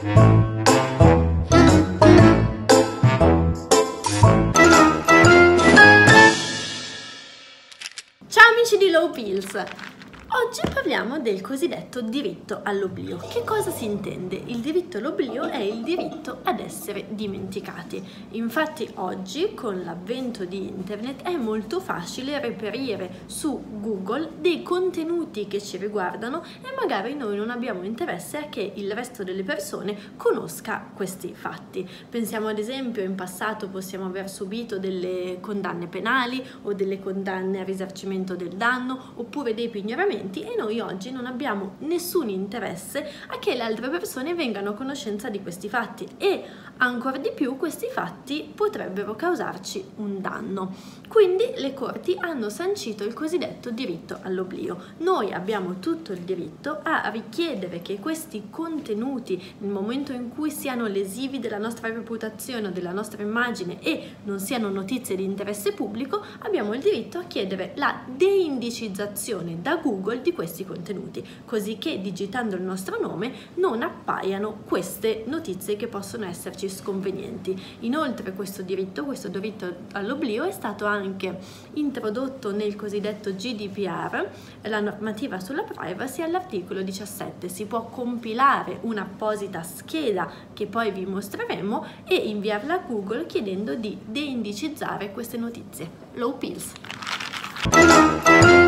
Ciao amici di Low Pills! Oggi parliamo del cosiddetto diritto all'oblio. Che cosa si intende? Il diritto all'oblio è il diritto ad essere dimenticati. Infatti oggi, con l'avvento di internet, è molto facile reperire su Google dei contenuti che ci riguardano e magari noi non abbiamo interesse a che il resto delle persone conosca questi fatti. Pensiamo ad esempio, in passato possiamo aver subito delle condanne penali o delle condanne a risarcimento del danno oppure dei pignoramenti, e noi oggi non abbiamo nessun interesse a che le altre persone vengano a conoscenza di questi fatti, e ancora di più questi fatti potrebbero causarci un danno. Quindi le corti hanno sancito il cosiddetto diritto all'oblio. Noi abbiamo tutto il diritto a richiedere che questi contenuti, nel momento in cui siano lesivi della nostra reputazione o della nostra immagine e non siano notizie di interesse pubblico, abbiamo il diritto a chiedere la deindicizzazione da Google di questi contenuti, così che digitando il nostro nome non appaiano queste notizie che possono esserci sconvenienti. Inoltre questo diritto all'oblio è stato anche introdotto nel cosiddetto GDPR, la normativa sulla privacy, all'articolo 17. Si può compilare un'apposita scheda che poi vi mostreremo e inviarla a Google chiedendo di deindicizzare queste notizie. Low Pills.